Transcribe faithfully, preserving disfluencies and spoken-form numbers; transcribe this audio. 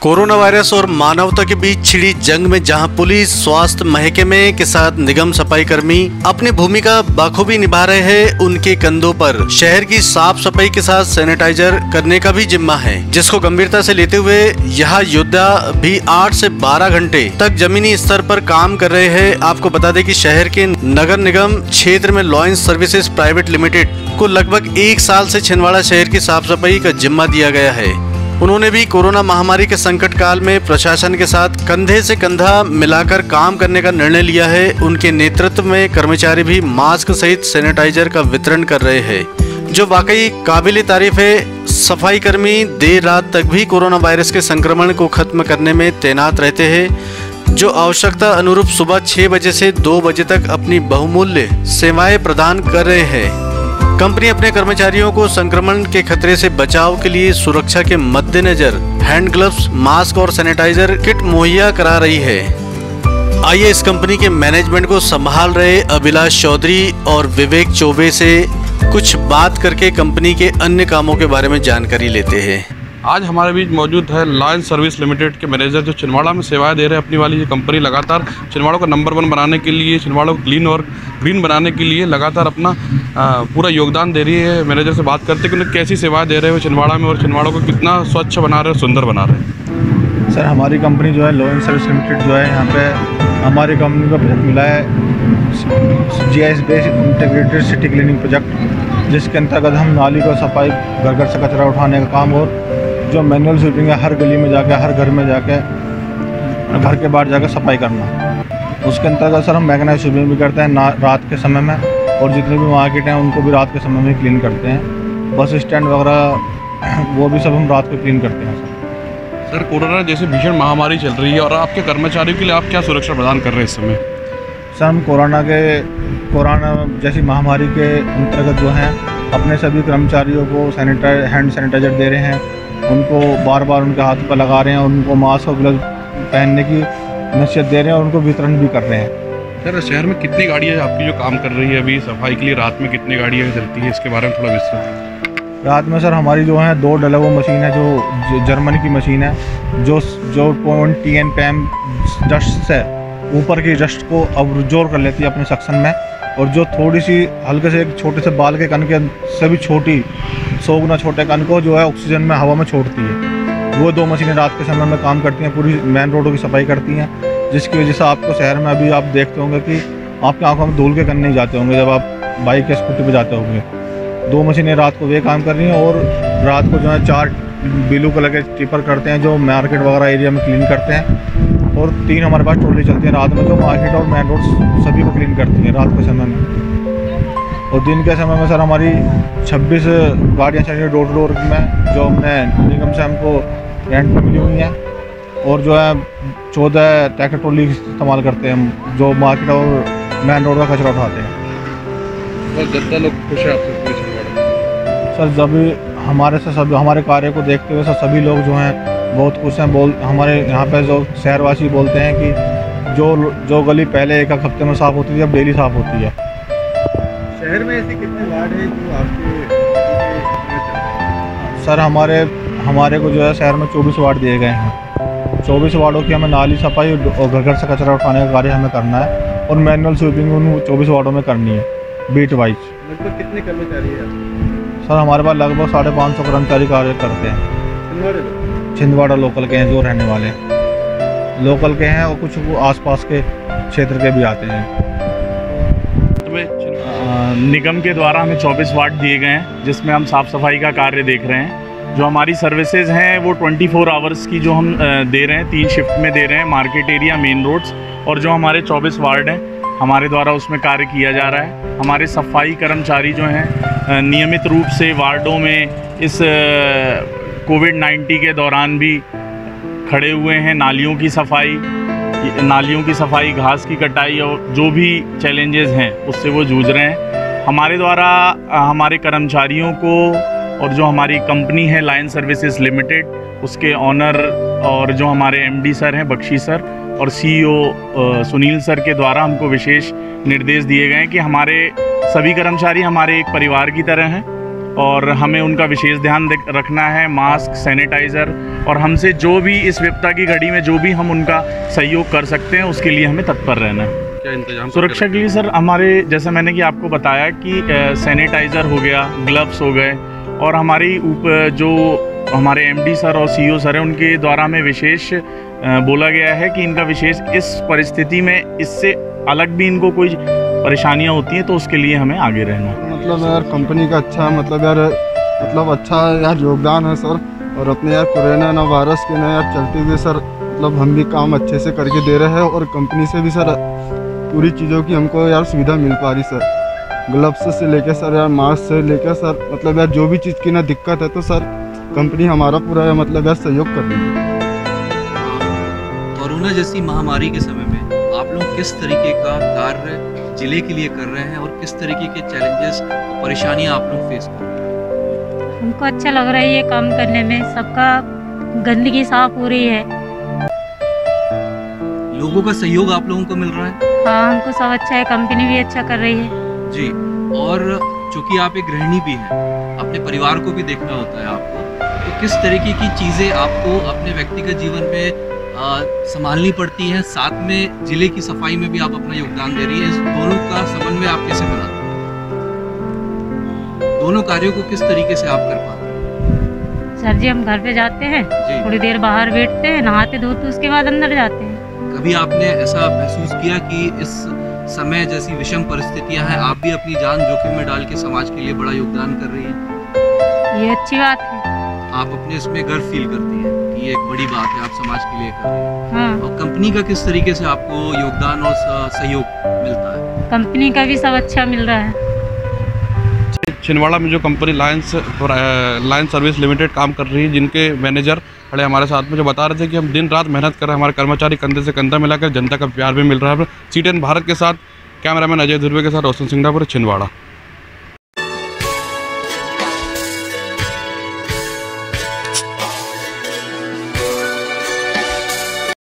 Corona virus और मानवता के बीच छिड़ी जंग में जहां पुलिस, स्वास्थ्य महकमे के साथ निगम सफाई कर्मी अपनी भूमिका बखूबी निभा रहे हैं, उनके कंधों पर शहर की साफ सफाई के साथ सैनिटाइजर करने का भी जिम्मा है, जिसको गंभीरता से लेते हुए यह योद्धा भी आठ से बारह घंटे तक जमीनी स्तर पर काम कर रहे हैं। आपको बता दें कि शहर के नगर निगम क्षेत्र में लॉयंस सर्विसेज प्राइवेट लिमिटेड को लगभग एक साल से छिंदवाड़ा शहर की साफ सफाई का जिम्मा दिया गया है। उन्होंने भी कोरोना महामारी के संकट काल में प्रशासन के साथ कंधे से कंधा मिलाकर काम करने का निर्णय लिया है। उनके नेतृत्व में कर्मचारी भी मास्क सहित सैनिटाइजर का वितरण कर रहे हैं, जो वाकई काबिल तारीफ है। सफाई कर्मी देर रात तक भी कोरोना वायरस के संक्रमण को खत्म करने में तैनात रहते हैं, जो आवश्यकता अनुरूप सुबह छह बजे से दो बजे तक अपनी बहुमूल्य सेवाएं प्रदान कर रहे हैं। कंपनी अपने कर्मचारियों को संक्रमण के खतरे से बचाव के लिए सुरक्षा के मद्देनजर हैंड ग्लव्स, मास्क और सैनिटाइजर किट मुहैया करा रही है। आइए इस कंपनी के मैनेजमेंट को संभाल रहे अभिलाष चौधरी और विवेक चौबे से कुछ बात करके कंपनी के अन्य कामों के बारे में जानकारी लेते हैं। आज हमारे बीच मौजूद है लॉयंस सर्विस लिमिटेड के मैनेजर, जो छिंदवाड़ा में सेवाएं दे रहे हैं। अपनी वाली ये कंपनी लगातार छिंदवाड़ा को नंबर वन बनाने के लिए, छिंदवाड़ा को क्लीन और ग्रीन बनाने के लिए लगातार अपना आ, पूरा योगदान दे रही है। मैनेजर से बात करते हैं कि उन्हें कैसी सेवाएं दे रहे हो छिंदवाड़ा में और छिंदवाड़ा को कितना स्वच्छ बना रहे हैं, सुंदर बना रहे हैं। सर, हमारी कंपनी जो है लॉयंस सर्विस लिमिटेड जो है, यहाँ पे हमारी कंपनी का प्रोजेक्ट मिला है G I S based integrated city cleaning project, जिसके अंतर्गत हम नाली को सफाई, घर घर से कचरा उठाने का काम और जो मैनुअल स्वीपिंग है, हर गली में जाके, हर घर में जाके, घर के बाहर जाकर सफाई करना। उसके अंतर्गत सर हम मैकेनाइज्ड स्वीपिंग भी करते हैं ना रात के समय में, और जितने भी मार्केट हैं उनको भी रात के समय में क्लीन करते हैं। बस स्टैंड वगैरह वो भी सब हम रात को क्लीन करते हैं। सर सर कोरोना जैसे भीषण महामारी चल रही है और आपके कर्मचारियों के लिए आप क्या सुरक्षा प्रदान कर रहे हैं इस समय? सर, हम कोरोना के कोरोना जैसी महामारी के अंतर्गत जो हैं अपने सभी कर्मचारियों को सैनिटाइज हैंड सैनिटाइजर दे रहे हैं, उनको बार बार उनके हाथ पर लगा रहे हैं, उनको मास्क और ग्लव्स पहनने की नसीहत दे रहे हैं और उनको वितरण भी कर रहे हैं। सर, शहर में कितनी गाड़ियाँ आपकी जो काम कर रही है अभी सफाई के लिए, रात में कितनी गाड़ियाँ चलती है, इसके बारे में थोड़ा विस्तृत? रात में सर हमारी जो है दो डलेवो मशीन है, जो जर्मनी की मशीन है, जो जो पॉइंट टी एन पैम डस्ट से ऊपर की डस्ट को अब्जॉर्ब कर लेती है अपने सेक्शन में, और जो थोड़ी सी हल्के से एक छोटे से बाल के कण के से भी छोटी सौ गुना छोटे कण को जो है ऑक्सीजन में हवा में छोड़ती है। वो दो मशीनें रात के समय में काम करती हैं, पूरी मेन रोडों की सफाई करती हैं, जिसकी वजह से आपको शहर में अभी आप देखते होंगे कि आपकी आंखों में धूल के कण नहीं जाते होंगे जब आप बाइक या स्कूटी पे जाते होंगे। दो मशीनें रात को वे काम कर रही हैं, और रात को जो है चार ब्लू कलर के टिपर करते हैं जो मार्केट वगैरह एरिया में क्लीन करते हैं, और तीन हमारे पास ट्रॉली चलती है रात में जो मार्केट और मेन रोड सभी को क्लीन करती हैं रात के समय में। और दिन के समय में सर हमारी छब्बीस गाड़ियाँ चल रही हैं डोर टू डोर में, जो हमने निगम से हमको रेंट पर मिली हुई हैं, और जो है चौदह ट्रैक्टर ट्रॉली इस्तेमाल करते हैं हम, जो मार्केट और मेन रोड का कचरा उठाते हैं। और जनता लोग खुश है आपसे? सर, जब हमारे से सब हमारे कार्य को देखते हुए सर सभी लोग जो हैं बहुत खुश हैं। बोल हमारे यहाँ पे जो शहरवासी बोलते हैं कि जो जो गली पहले एक हफ्ते में साफ़ होती थी अब डेली साफ़ होती है। शहर में ऐसे कितने वार्ड हैं जो आपके? सर, हमारे हमारे को जो है शहर में चौबीस वार्ड दिए गए हैं। चौबीस वार्डों की हमें नाली सफाई और घर घर से कचरा उठाने का कार्य हमें करना है, और मैनुअल स्वीपिंग उन चौबीस वार्डों में करनी है बीट वाइज। लगभग कितने कर्मचारी हैं? सर, हमारे पास लगभग साढ़े पाँच सौ कर्मचारी कार्य करते हैं। छिंदवाड़ा लोकल के हैं जो रहने वाले हैं, लोकल के हैं, और कुछ वो आसपास के क्षेत्र के भी आते हैं। निगम के द्वारा हमें चौबीस वार्ड दिए गए हैं, जिसमें हम साफ़ सफाई का कार्य देख रहे हैं। जो हमारी सर्विसेज हैं वो चौबीस आवर्स की जो हम दे रहे हैं, तीन शिफ्ट में दे रहे हैं, मार्केट एरिया, मेन रोड्स, और जो हमारे चौबीस वार्ड हैं हमारे द्वारा उसमें कार्य किया जा रहा है। हमारे सफाई कर्मचारी जो हैं नियमित रूप से वार्डों में इस कोविड नाइन्टीन के दौरान भी खड़े हुए हैं। नालियों की सफाई नालियों की सफाई घास की कटाई और जो भी चैलेंजेस हैं उससे वो जूझ रहे हैं। हमारे द्वारा हमारे कर्मचारियों को, और जो हमारी कंपनी है लॉयंस सर्विसेज लिमिटेड, उसके ऑनर और जो हमारे एमडी सर हैं बख्शी सर और सीईओ सुनील सर के द्वारा हमको विशेष निर्देश दिए गए हैं कि हमारे सभी कर्मचारी हमारे एक परिवार की तरह हैं, और हमें उनका विशेष ध्यान रखना है। मास्क, सैनिटाइज़र और हमसे जो भी इस विपदा की घड़ी में जो भी हम उनका सहयोग कर सकते हैं उसके लिए हमें तत्पर रहना है। क्या इंतजाम सुरक्षा के लिए सर हमारे, जैसे मैंने कि आपको बताया कि सैनिटाइज़र हो गया, ग्लव्स हो गए, और हमारी ऊपर जो हमारे एमडी सर और सीईओ सर हैं उनके द्वारा हमें विशेष बोला गया है कि इनका विशेष इस परिस्थिति में इससे अलग भी इनको कोई परेशानियां होती हैं तो उसके लिए हमें आगे रहना है। मतलब यार कंपनी का अच्छा मतलब यार मतलब अच्छा यार योगदान है सर, और अपने यार कोरोना ना वायरस के ना यार चलते हुए सर मतलब हम भी काम अच्छे से करके दे रहे हैं, और कंपनी से भी सर पूरी चीज़ों की हमको यार सुविधा मिल पा रही सर। ग्लव्स से लेकर सर यार मास्क से लेकर सर मतलब यार जो भी चीज़ की ना दिक्कत है तो सर कंपनी हमारा पूरा मतलब यार सहयोग कर रही है। कोरोना जैसी महामारी के समय में आप लोग किस तरीके का कार्य जिले के लिए कर रहे हैं और किस तरीके के चैलेंजेस, परेशानियां आप लोग फेस कर रहे हैं? हमको अच्छा लग रहा है ये काम करने में, सबका गंदगी साफ हो रही है। लोगों का सहयोग आप लोगों को मिल रहा है? हाँ, हमको सब अच्छा है, कंपनी भी अच्छा कर रही है जी। और चूंकि आप एक गृहिणी भी हैं, अपने परिवार को भी देखना होता है आपको, तो किस तरीके की चीज़ें आपको अपने व्यक्तिगत जीवन में संभालनी पड़ती हैं, साथ में जिले की सफाई में भी आप अपना योगदान दे रही है, इस दोनों का समन्वय आप कैसे बनाते हैं? दोनों कार्यों को किस तरीके से आप कर पाते हैं? सर जी, हम घर पे जाते हैं, थोड़ी देर बाहर बैठते हैं, नहाते धोते उसके बाद अंदर जाते हैं। कभी आपने ऐसा महसूस किया कि इस समय जैसी विषम परिस्थितियां हैं, आप भी अपनी जान जोखिम में डाल के समाज के लिए बड़ा योगदान कर रही हैं? ये अच्छी बात है। आप अपने इसमें गर्व फील करती हैं कि ये एक बड़ी बात है, आप समाज के लिए कर रही हैं। हाँ। और कंपनी का किस तरीके से आपको योगदान और सहयोग मिलता है? कंपनी का भी सब अच्छा मिल रहा है। छिंदवाड़ा में जो company Lions Lions service limited काम कर रही है, जिनके मैनेजर खड़े हमारे साथ में, जो बता रहे थे कि हम दिन रात मेहनत कर रहे हैं, हमारे कर्मचारी कंधे से कंधा मिलाकर, जनता का प्यार भी मिल रहा है। सी टेन भारत के साथ कैमरामैन अजय ध्रुवे के साथ रोशन सिंघापुर, छिंदवाड़ा।